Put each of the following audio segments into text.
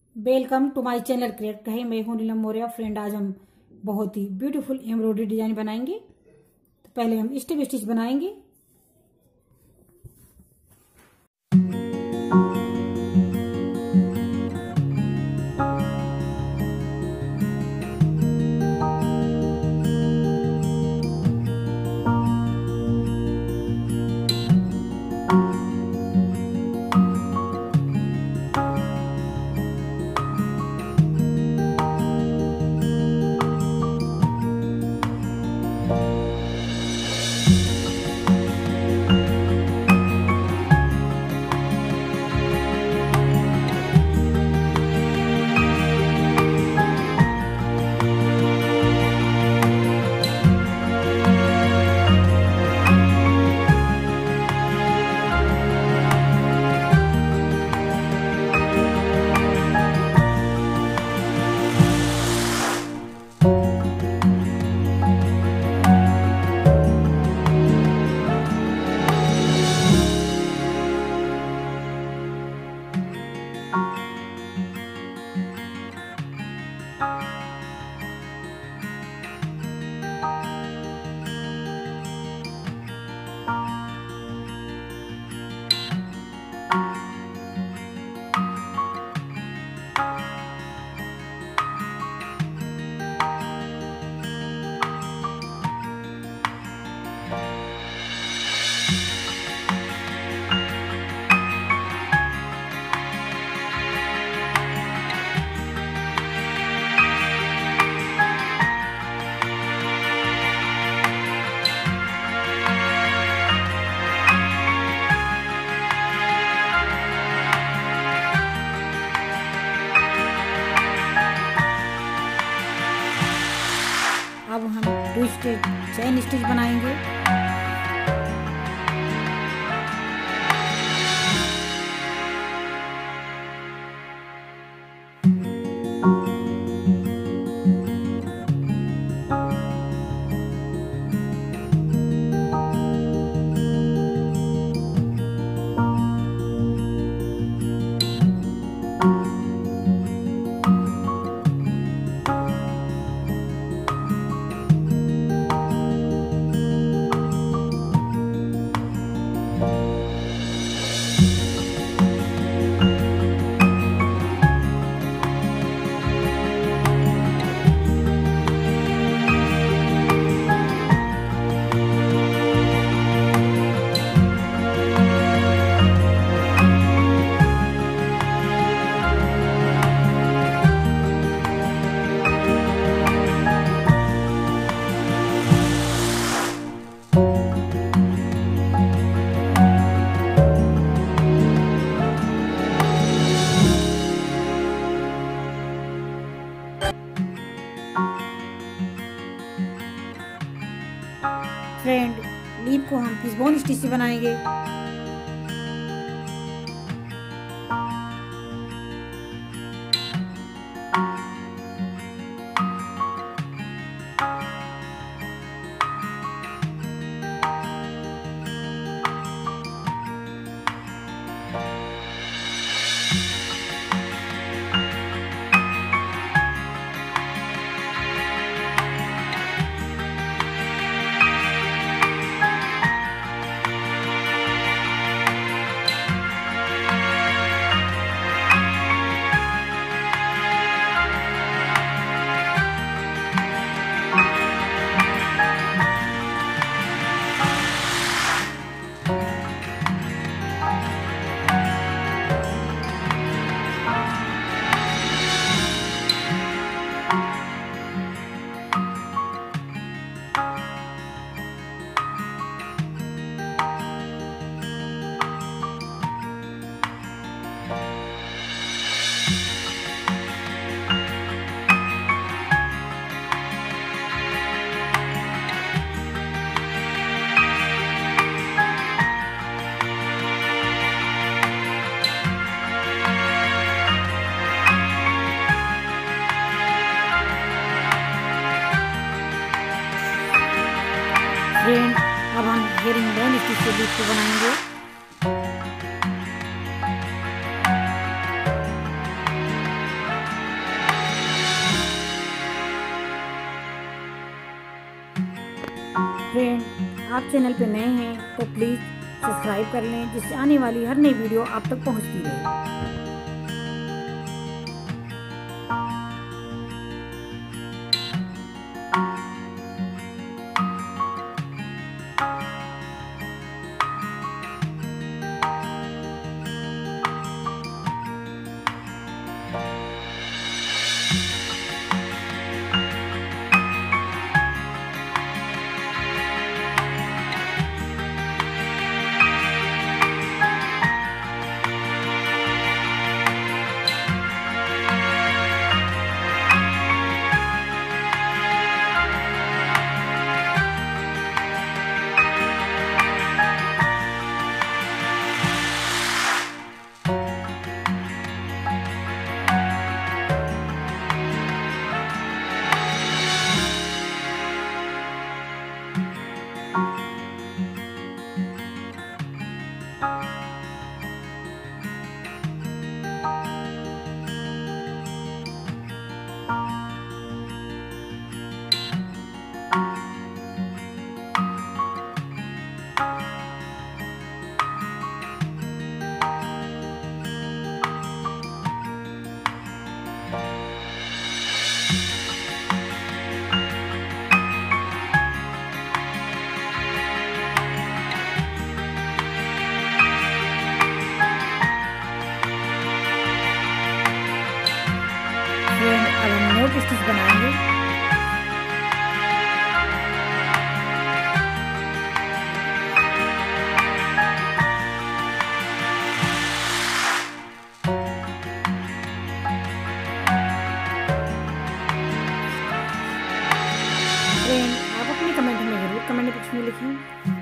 Welcome to my channel create कहे। मैं हूं नीलम मौर्य। फ्रेंड, आज हम बहुत ही ब्यूटीफुल एम्ब्रॉयडरी डिजाइन बनाएंगे। तो पहले हम स्टेप स्टिच बनाएंगे। अब हम 2 स्टिच चेन स्टिच बनाएंगे। फ्रेंड, लीफ को हम फिशबोन स्टिच से बनाएंगे। फ्रेंड, अब हम हेरिंगबोन स्टिच से लीफ को बनाएंगे। आप चैनल पे नए हैं तो प्लीज़ सब्सक्राइब कर लें, जिससे आने वाली हर नई वीडियो आप तक पहुंचती रहे। अब हम नोट स्टिच बनाएंगे। फ्रेंड आप अपने कमेंट में जरूर कमेंट बॉक्स में लिखें।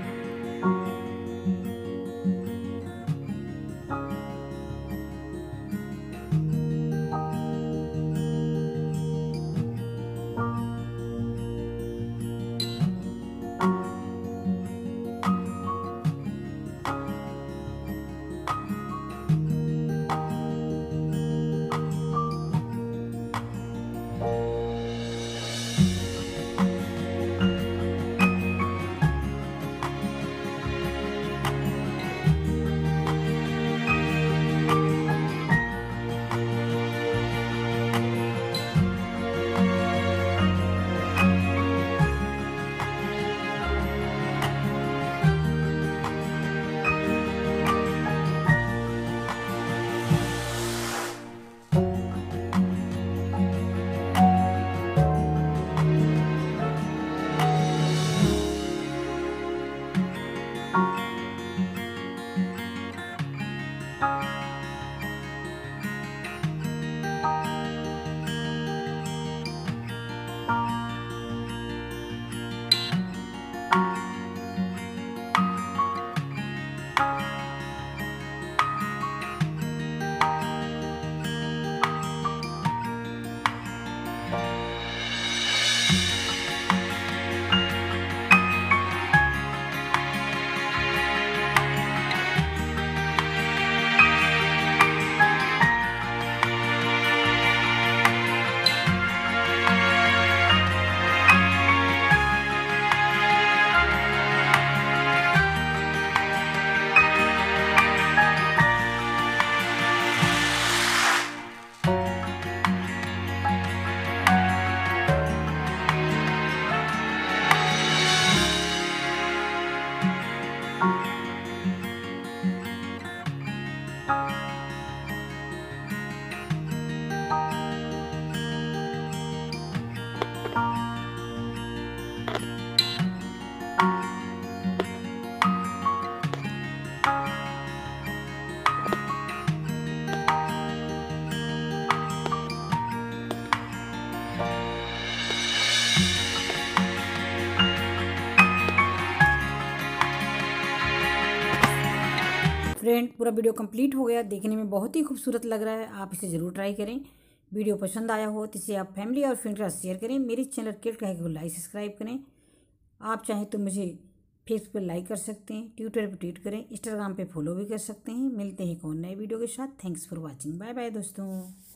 फ्रेंड पूरा वीडियो कंप्लीट हो गया, देखने में बहुत ही खूबसूरत लग रहा है। आप इसे ज़रूर ट्राई करें। वीडियो पसंद आया हो तो इसे आप फैमिली और फ्रेंड के साथ शेयर करें। मेरे चैनल क्रिएट कहे को लाइक सब्सक्राइब करें। आप चाहें तो मुझे फेसबुक पर लाइक कर सकते हैं, ट्विटर पर ट्वीट करें, इंस्टाग्राम पे फॉलो भी कर सकते हैं। मिलते हैं एक और नए वीडियो के साथ। Thanks for watching. Bye bye दोस्तों।